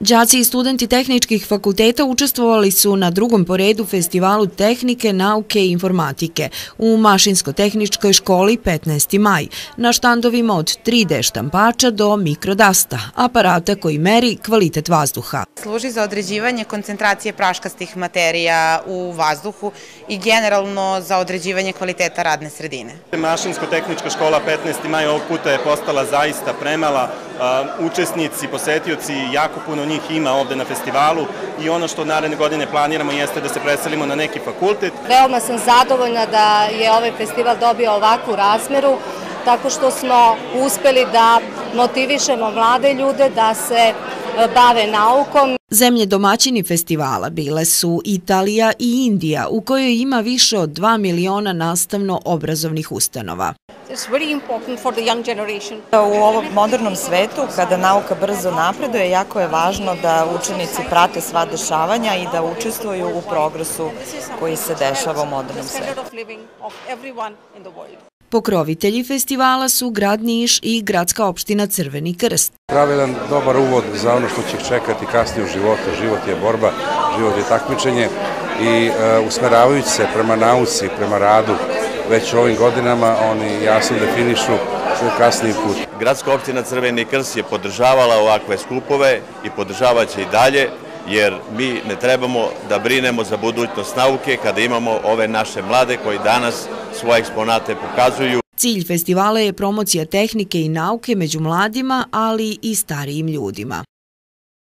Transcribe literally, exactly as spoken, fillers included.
Đaci i studenti tehničkih fakulteta učestvovali su na drugom po redu festivalu tehnike, nauke i informatike u Mašinsko-tehničkoj školi petnaesti maj, na štandovima od tri de štampača do mikrodasta, aparata koji meri kvalitet vazduha. Služi za određivanje koncentracije praškastih materija u vazduhu i generalno za određivanje kvaliteta radne sredine. Mašinsko-tehnička škola petnaesti maj ovog puta je postala zaista premala. Učesnici, posetioci, jako puno njih ima ovde na festivalu i ono što naredne godine planiramo jeste da se preselimo na neki fakultet. Veoma sam zadovoljna da je ovaj festival dobio ovakvu razmeru, tako što smo uspeli da motivišemo mlade ljude da se bave naukom. Zemlje domaćini festivala bile su Italija i Indija, u kojoj ima više od dva miliona nastavno-obrazovnih ustanova. U ovom modernom svetu, kada nauka brzo napreduje, jako je važno da učenici prate sva dešavanja i da učestvuju u progresu koji se dešava u modernom svetu. Pokrovitelji festivala su grad Niš i gradska opština Crveni krst. Pravilan dobar uvod za ono što će ih čekati kasnije u životu. Život je borba, život je takmičenje i usmeravajući se prema nauci, prema radu, već u ovim godinama oni jasno definišu svoj kasniji put. Gradska opština Crveni krst je podržavala ovakve skupove i podržavaće i dalje, jer mi ne trebamo da brinemo za budućnost nauke kada imamo ove naše mlade koji danas svoje eksponate pokazuju. Cilj festivala je promocija tehnike i nauke među mladima, ali i starijim ljudima.